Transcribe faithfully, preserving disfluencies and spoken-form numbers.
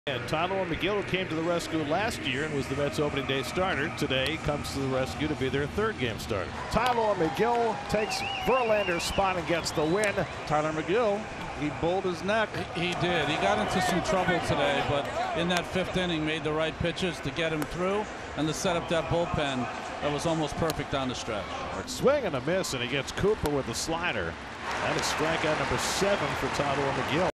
And Tylor Megill, who came to the rescue last year and was the Mets opening day starter, today comes to the rescue to be their third game starter. Tylor Megill takes Verlander's spot and gets the win. Tylor Megill, he bowled his neck. He, he did. He got into some trouble today, but in that fifth inning made the right pitches to get him through and to set up that bullpen that was almost perfect down the stretch. Swing and a miss, and he gets Cooper with the slider. That is strikeout number seven for Tylor Megill.